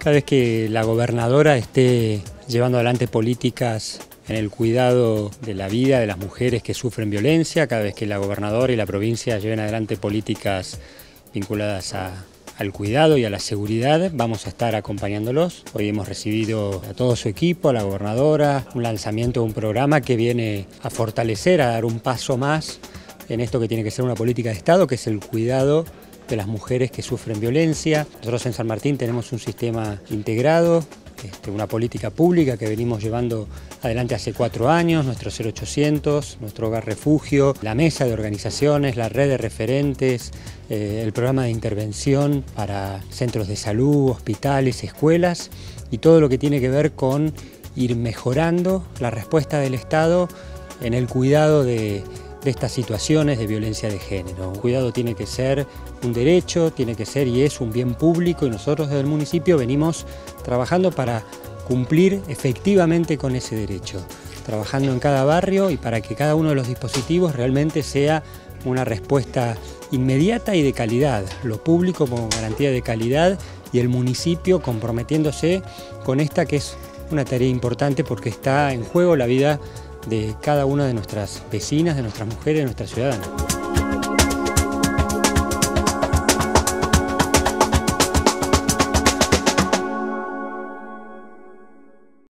Cada vez que la gobernadora esté llevando adelante políticas en el cuidado de la vida de las mujeres que sufren violencia, cada vez que la gobernadora y la provincia lleven adelante políticas vinculadas al cuidado y a la seguridad, vamos a estar acompañándolos. Hoy hemos recibido a todo su equipo, a la gobernadora, un lanzamiento de un programa que viene a fortalecer, a dar un paso más en esto que tiene que ser una política de Estado, que es el cuidado de las mujeres que sufren violencia. Nosotros en San Martín tenemos un sistema integrado, una política pública que venimos llevando adelante hace 4 años, nuestro 0800, nuestro hogar refugio, la mesa de organizaciones, la red de referentes, el programa de intervención para centros de salud, hospitales, escuelas y todo lo que tiene que ver con ir mejorando la respuesta del Estado en el cuidado de estas situaciones de violencia de género. El cuidado tiene que ser un derecho, tiene que ser y es un bien público y nosotros desde el municipio venimos trabajando para cumplir efectivamente con ese derecho, trabajando en cada barrio y para que cada uno de los dispositivos realmente sea una respuesta inmediata y de calidad, lo público como garantía de calidad y el municipio comprometiéndose con esta que es una tarea importante porque está en juego la vida de cada una de nuestras vecinas, de nuestras mujeres, de nuestras ciudadanas.